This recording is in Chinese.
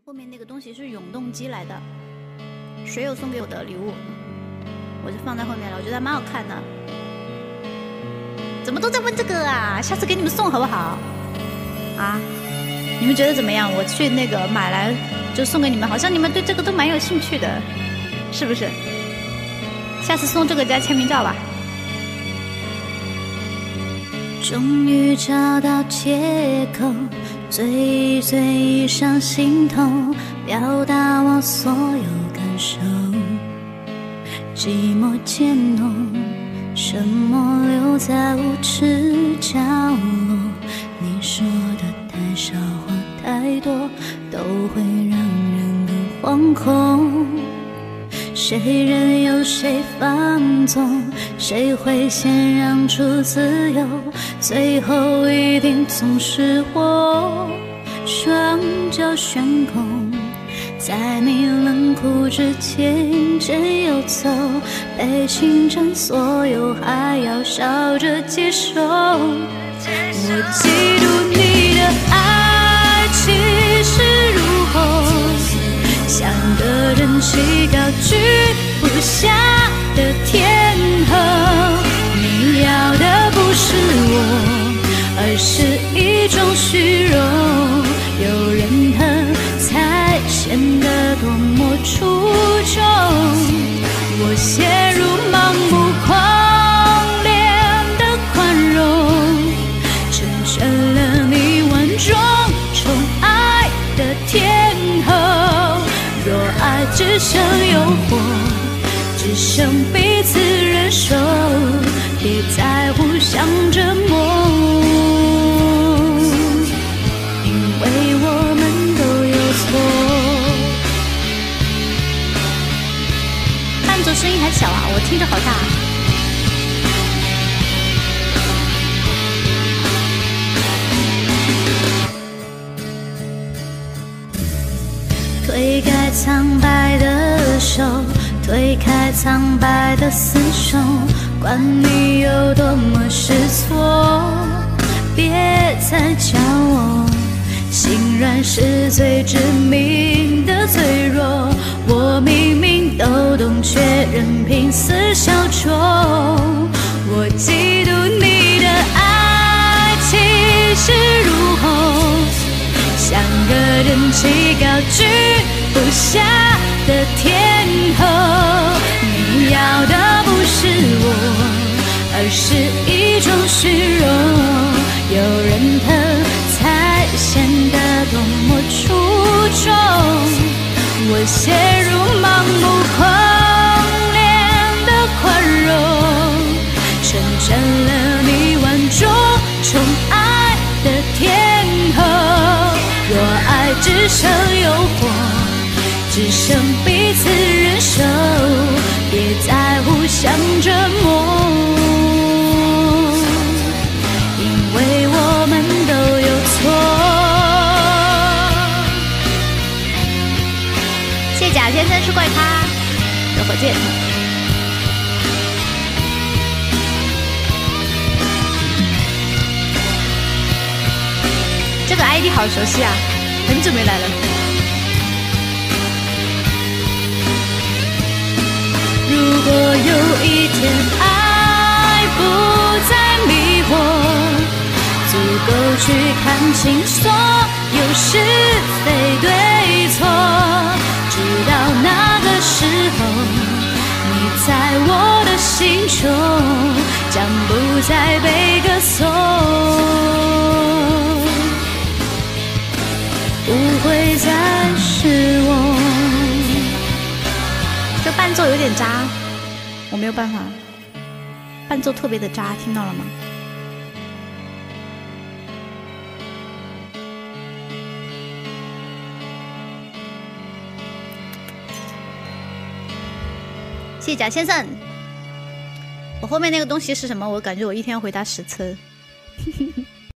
后面那个东西是永动机来的，水友送给我的礼物，我就放在后面了。我觉得还蛮好看的。怎么都在问这个啊？下次给你们送好不好？啊？你们觉得怎么样？我去那个买来就送给你们，好像你们对这个都蛮有兴趣的，是不是？下次送这个加签名照吧。终于找到借口，最最伤心痛，表达我所有感受。寂寞渐浓，沉默留在无耻角落。你说的太少或太多，都会让人更惶恐。谁任由谁放纵，谁会先让出自由，最后一定总是我。双脚悬空，在你冷酷之前真游走，被侵占所有还要笑着接受。我嫉妒你的爱气势如虹，像个人气高居不下的天后。你要的不是我，而是一种虚荣。有人疼才显得多么出众。我陷入盲目狂恋的宽容，成全了你万种宠爱的天后。若爱只剩诱惑，只剩彼此忍受，别再互相折磨，因为我们都有错。伴奏声音还小啊，我听着好大。推开苍白的手，推开苍白的厮守，管你有多么失措，别再叫我心软是最致命的脆弱。我明明都懂，却任凭死小丑。我嫉妒你的爱气势如虹，像个人气高居不下的天后。你要的不是我，而是一种虚荣。有人疼才显得多么出众。我陷入盲目狂恋的宽容，成全了你万种宠爱的天后。若爱只剩诱惑，只剩彼此忍受，别再互相折磨，因为我们都有错。谢谢贾先生是怪咖的火箭。这个 ID 好熟悉啊，很久没来了。如果有一天爱不再迷惑，足够去看清所有是非对错，直到那个时候，你在我的心中将不再被歌颂，不会再是我。这伴奏有点渣，我没有办法，伴奏特别的渣，听到了吗？谢谢贾先生。我后面那个东西是什么？我感觉我一天要回答10次。